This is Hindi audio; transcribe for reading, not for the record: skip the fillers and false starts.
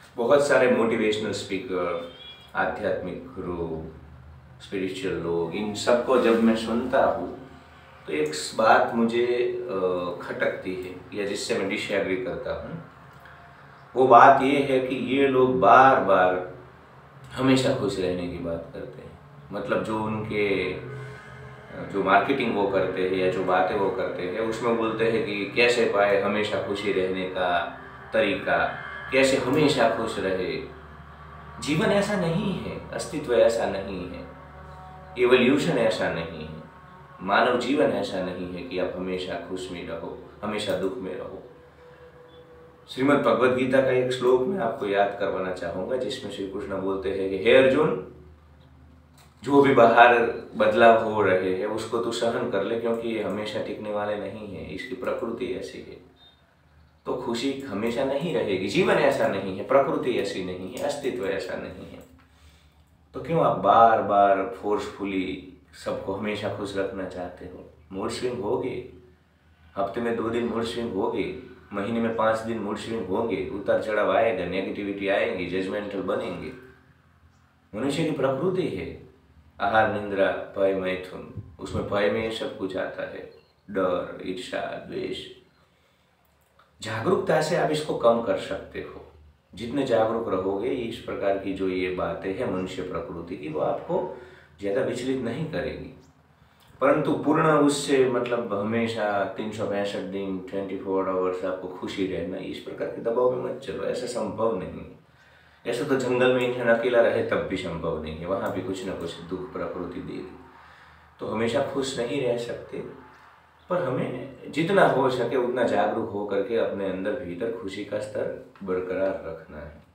बहुत सारे मोटिवेशनल स्पीकर, आध्यात्मिक गुरु, स्पिरिचुअल लोग, इन सबको जब मैं सुनता हूँ तो एक बात मुझे खटकती है या जिससे मैं डिसएग्री करता हूँ। वो बात ये है कि ये लोग बार बार हमेशा खुश रहने की बात करते हैं। मतलब जो मार्केटिंग वो करते हैं या जो बातें वो करते हैं उसमें बोलते हैं कि कैसे पाए हमेशा खुशी रहने का तरीका, कैसे हमेशा खुश रहे। जीवन ऐसा नहीं है, अस्तित्व ऐसा नहीं है, एवोल्यूशन ऐसा नहीं है, मानव जीवन ऐसा नहीं है कि आप हमेशा खुश में रहो, हमेशा दुख में रहो। श्रीमद् भगवद गीता का एक श्लोक मैं आपको याद करवाना चाहूँगा जिसमें श्री कृष्ण बोलते हैं कि हे अर्जुन, जो भी बाहर बदलाव हो रहे हैं उसको तू सहन कर ले, क्योंकि ये हमेशा टिकने वाले नहीं है, इसकी प्रकृति ऐसी है। तो खुशी हमेशा नहीं रहेगी, जीवन ऐसा नहीं है, प्रकृति ऐसी नहीं है, अस्तित्व ऐसा नहीं है। तो क्यों आप बार बार फोर्सफुली सबको हमेशा खुश रखना चाहते हो? मूड स्विंग होगी, हफ्ते में 2 दिन मूड स्विंग होगी, महीने में 5 दिन मूड स्विंग होंगे, उतार चढ़ाव आएगा, नेगेटिविटी आएगी, जजमेंटल बनेंगे। मनुष्य की प्रकृति है। आहार, निंद्रा, भय, मैथुन, उसमें भय में सब कुछ आता है, डर, ईर्ष्या, द्वेष। जागरूकता से आप इसको कम कर सकते हो। जितने जागरूक रहोगे इस प्रकार की जो ये बातें हैं मनुष्य प्रकृति की, वो आपको ज़्यादा विचलित नहीं करेगी। परंतु पूर्ण उससे मतलब हमेशा 365 दिन 24 आवर्स आपको खुशी रहना, इस प्रकार के दबाव में मत चलो, ऐसा संभव नहीं। ऐसा तो जंगल में इंसान अकेला रहे तब भी संभव नहीं है, वहाँ भी कुछ ना कुछ दुख प्रकृति देगी। तो हमेशा खुश नहीं रह सकते, पर हमें जितना हो सके उतना जागरूक हो करके अपने अंदर भीतर खुशी का स्तर बरकरार रखना है।